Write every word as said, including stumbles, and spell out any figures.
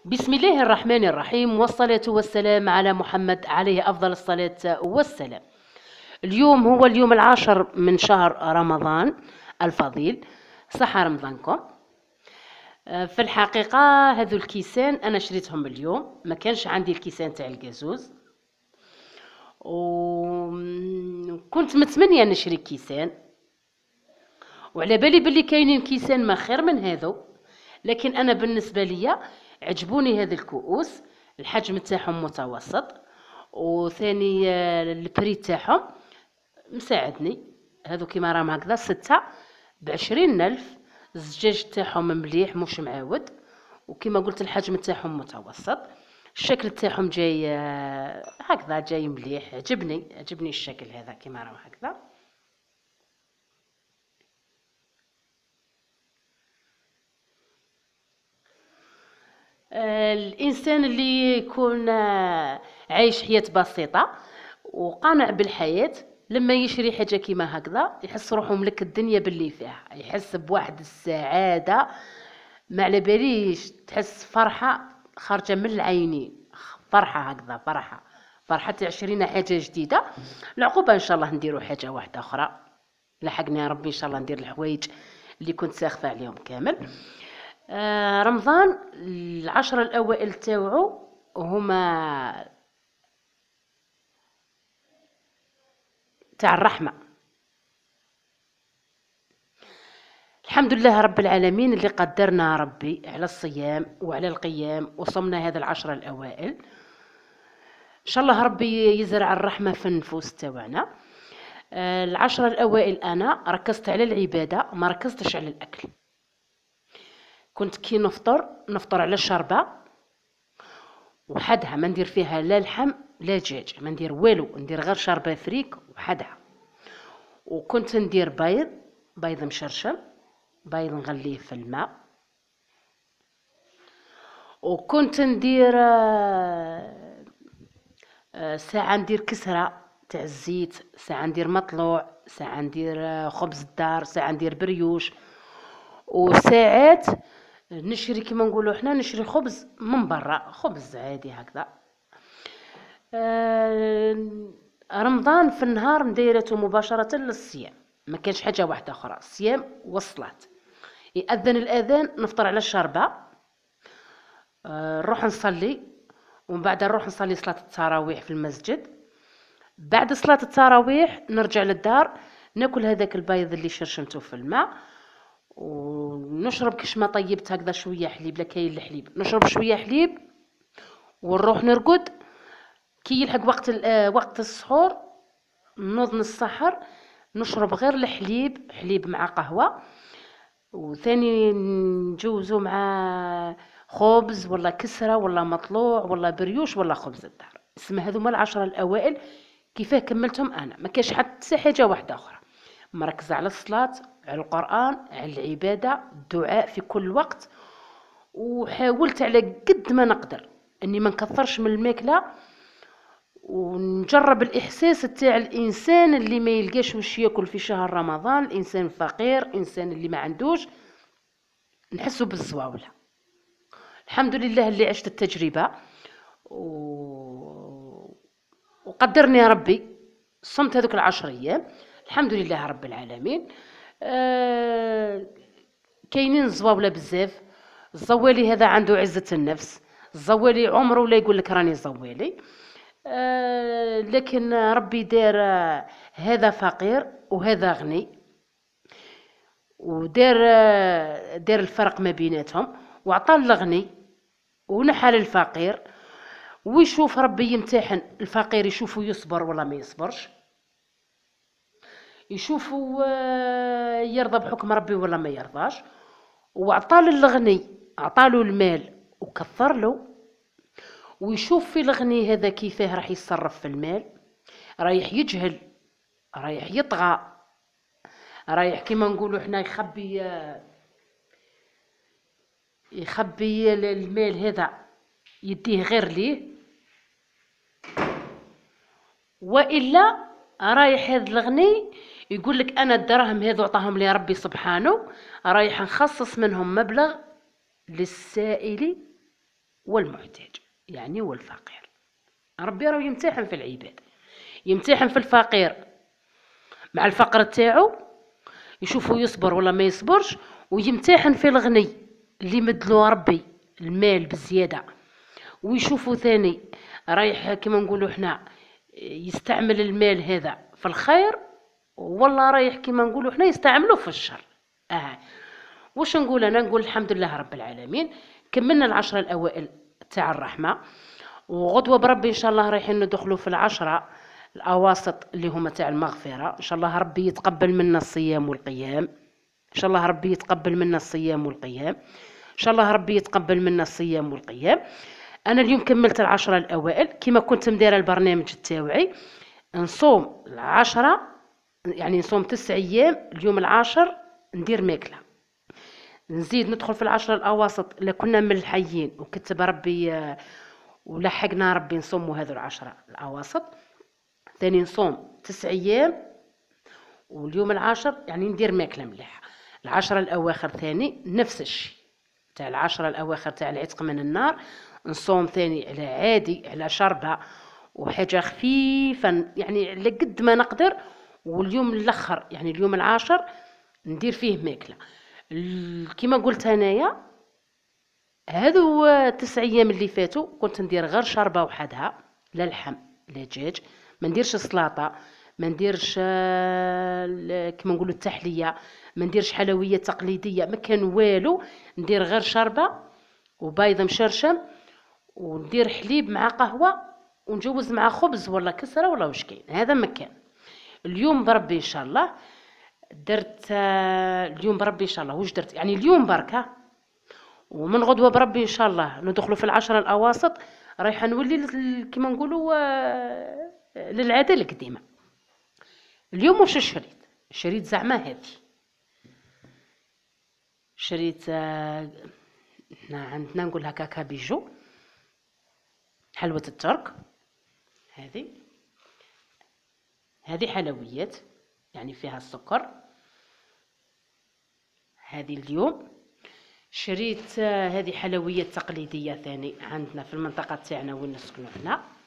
بسم الله الرحمن الرحيم، والصلاة والسلام على محمد عليه أفضل الصلاة والسلام. اليوم هو اليوم العاشر من شهر رمضان الفضيل، صحة رمضانكم. آه، في الحقيقة هذو الكيسان أنا شريتهم اليوم، ما كانش عندي الكيسان تاع الجازوز، وكنت متمنية نشري كيسان، وعلى بالي باللي كاينين كيسان ما خير من هذو، لكن انا بالنسبه ليا عجبوني هذه الكؤوس. الحجم تاعهم متوسط، وثاني آه، البري تاعهم مساعدني. هذو كيما راهم هكذا ستة بعشرين ألف. الزجاج تاعهم مليح مش معاود، وكما قلت الحجم تاعهم متوسط. الشكل تاعهم جاي آه، هكذا جاي مليح، عجبني عجبني الشكل هذا كيما راهم هكذا. آه، الإنسان اللي يكون آه، عايش حياة بسيطة وقانع بالحياة، لما يشري حاجة كيما هكذا يحس روحه ملك الدنيا باللي فيها، يحس بواحد السعادة ما على باليش، تحس فرحة خارجة من العينين، فرحة هكذا، فرحة فرحة عشرين حاجة جديدة. العقوبة إن شاء الله نديروا حاجة واحدة أخرى، لحقني يا ربي إن شاء الله ندير الحوايج اللي كنت ساخفة عليهم كامل. آه رمضان العشرة الأوائل تاوعو هما تاع الرحمة. الحمد لله رب العالمين اللي قدرنا ربي على الصيام وعلى القيام وصمنا هذا العشرة الأوائل. إن شاء الله ربي يزرع الرحمة في النفوس تاوعنا. آه العشرة الأوائل أنا ركزت على العبادة، ما ركزتش على الأكل. كنت كي نفطر نفطر على الشربة وحدها، ما ندير فيها لا لحم لا دجاج، ما ندير والو، ندير غير شربة فريك وحدها. وكنت ندير بيض بيض مشرشم، بيض نغليه في الماء. وكنت ندير آه، آه، ساعة ندير كسرة تاع الزيت، ساعة ندير مطلوع، ساعة ندير آه، خبز الدار، ساعة ندير بريوش. وساعات نشري كيما نقولوا احنا نشري خبز من برا، خبز عادي هكذا. آه، رمضان في النهار نديرته مباشرة للصيام، ما كانش حاجة واحدة أخرى، الصيام والصلاة. يأذن الأذان نفطر على الشربة، آه، نروح نصلي، ومن بعد نروح نصلي صلاة التراويح في المسجد. بعد صلاة التراويح نرجع للدار، ناكل هذاك البيض اللي شرشمته في الماء، ونشرب كش ما طيبت هكذا شوية حليب، لا كاين الحليب نشرب شوية حليب، ونروح نرقد. كي يلحق وقت آه، وقت السحور نوض نسحر، نشرب غير الحليب، حليب مع قهوة، وثاني نجوزو مع خبز ولا كسرة ولا مطلوع ولا بريوش ولا خبز الدار. اسمها هذوما العشرة الأوائل كيفاه كملتهم أنا، ما كاش حتى حاجة واحدة أخرى، مركزة على الصلاة، على القرآن، على العبادة، الدعاء في كل وقت. وحاولت على قد ما نقدر أني ما نكثرش من الماكلة، ونجرب الإحساس تاع الإنسان اللي ما يلقاش وش ياكل في شهر رمضان، الإنسان فقير، إنسان اللي ما عندوش، نحسه بالزواولة. الحمد لله اللي عشت التجربة و... وقدرني يا ربي، صمت هذوك العشر أيام الحمد لله رب العالمين. آه... كاينين زواولة بزاف. الزوالي هذا عنده عزة النفس، الزوالي عمره ولا يقول لك راني زوالي. آه لكن ربي دار آه هذا فقير وهذا غني، ودار آه دار الفرق ما بيناتهم، وعطى الغني ونحى للفقير. ويشوف ربي يمتحن الفقير، يشوفه يصبر ولا ما يصبرش، يشوفه آه يرضى بحكم ربي ولا ما يرضاش. وعطى للغني، عطاله المال وكثر له، ويشوف في الغني هذا كيفاه راح يتصرف في المال، رايح يجهل، رايح يطغى، رايح كيما نقولوا احنا يخبي يخبي المال هذا يديه غير ليه، والا رايح هذا الغني يقول لك انا الدراهم هذو عطاهم لي ربي سبحانه، رايح نخصص منهم مبلغ للسائل والمحتاج يعني والفقير. ربي راه يمتحن في العباد، يمتحن في الفقير مع الفقر تاعو، يشوفه يصبر ولا ما يصبرش، ويمتحن في الغني اللي مدلو ربي المال بزياده، ويشوفوا ثاني رايح كما نقولوا حنا يستعمل المال هذا في الخير، والله رايح كما نقولوا حنا يستعملوه في الشر. اه واش نقول انا؟ نقول الحمد لله رب العالمين، كملنا العشرة الاوائل تاع الرحمه، وغدوه بربي ان شاء الله رايحين ندخلوا في العشرة الاواسط اللي هما تاع المغفره. ان شاء الله ربي يتقبل منا الصيام والقيام، ان شاء الله ربي يتقبل منا الصيام والقيام، ان شاء الله ربي يتقبل منا الصيام والقيام. انا اليوم كملت العشرة الاوائل كما كنت مديره البرنامج تاوعي، نصوم العشرة يعني نصوم تسع ايام، اليوم العاشر ندير ماكله، نزيد ندخل في العشرة الاواسط الا كنا من الحيين وكتب ربي ولحقنا ربي نصوموا هذو العشرة الاواسط، ثاني نصوم تسع ايام، واليوم العاشر يعني ندير ماكله مليحه. العشرة الاواخر ثاني نفس الشيء، تاع العشرة الاواخر تاع العتق من النار نصوم ثاني على عادي، على شربه وحاجه خفيفه يعني على قد ما نقدر. واليوم الاخر يعني اليوم العاشر ندير فيه ماكله. كما قلت انايا هذو تسع ايام اللي فاتوا كنت ندير غير شربه وحدها، لا لحم لا دجاج، ما نديرش سلطه، ما نديرش كما نقولوا التحليه، ما نديرش حلويات تقليديه، ما كان والو، ندير غير شربه وبيض مشرشم، وندير حليب مع قهوه، ونجوز مع خبز ولا كسره ولا واش كاين. هذا ما كان. اليوم بربي ان شاء الله درت، اليوم بربي ان شاء الله واش درت يعني اليوم بركه، ومن غدوه بربي ان شاء الله ندخلوا في العشرة الاواسط، رايحه نولي كما نقولوا للعاده القديمه. اليوم واش شريت؟ شريت زعما هذه، شريت عندنا نقول هكا كابيجو، حلوه الترك، هذه هذه حلويات يعني فيها السكر. هذه اليوم شريت هذه حلويات تقليديه ثاني عندنا في المنطقه تاعنا وين نسكنوا هنا،